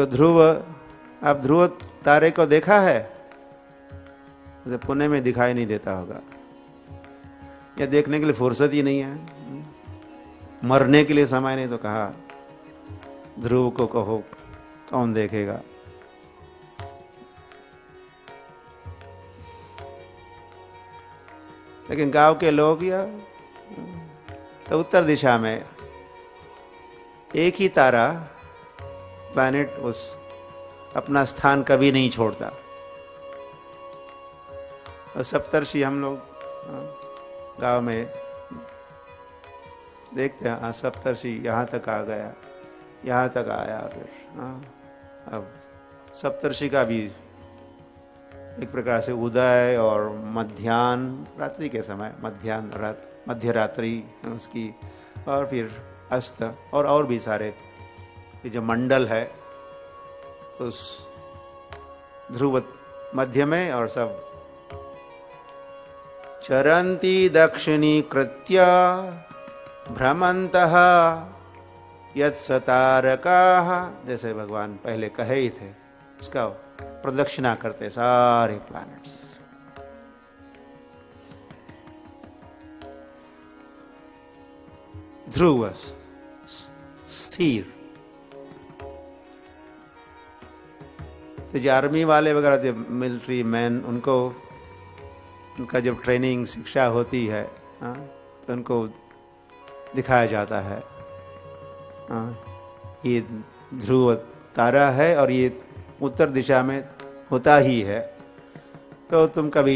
तो ध्रुव, आप ध्रुव तारे को देखा है? उसे पुणे में दिखाई नहीं देता होगा, या देखने के लिए फुर्सत ही नहीं है, मरने के लिए समय नहीं, तो कहा ध्रुव को कहो, कौन देखेगा। लेकिन गांव के लोग या तो उत्तर दिशा में एक ही तारा, प्लैनेट, उस अपना स्थान कभी नहीं छोड़ता। और सप्तर्षि हम लोग गांव में देखते हैं, हाँ सप्तर्षि यहाँ तक आ गया, यहाँ तक आया, फिर अब सप्तर्षि का भी एक प्रकार से उदय और मध्याह्न रात्रि के समय, मध्य रात्रि उसकी, और फिर अस्त, और भी सारे ये जो मंडल है उस ध्रुव मध्य में, और सब चरन्ति दक्षिणीकृत्य भ्रमन्तः यत्सतारकाः, जैसे भगवान पहले कहे ही थे, उसका प्रदक्षिणा करते सारे प्लैनेट्स। ध्रुव स्थिर। तो जो आर्मी वाले वगैरह, जो मिलिट्री मैन, उनको उनका जब ट्रेनिंग शिक्षा होती है, तो उनको दिखाया जाता है, ये ध्रुव तारा है और ये उत्तर दिशा में होता ही है। तो तुम कभी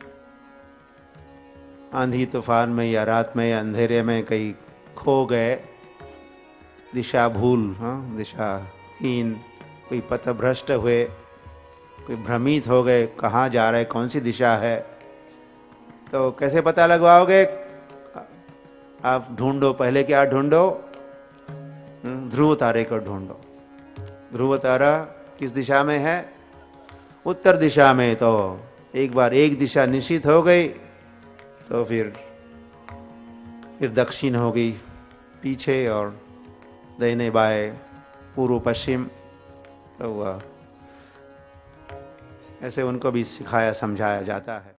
आंधी तूफान में या रात में या अंधेरे में कहीं खो गए, दिशा भूल, दिशाहीन, कोई पथभ्रष्ट हुए, कोई भ्रमित हो गए, कहाँ जा रहे, कौन सी दिशा है, तो कैसे पता लगवाओगे? आप ढूंढो, पहले क्या ढूंढो? ध्रुव तारे को ढूंढो। ध्रुव तारा किस दिशा में है? उत्तर दिशा में। तो एक बार एक दिशा निश्चित हो गई तो फिर दक्षिण हो गई पीछे, और दाहिने बाएं, पूर्व पश्चिम। तो ऐसे उनको भी सिखाया समझाया जाता है।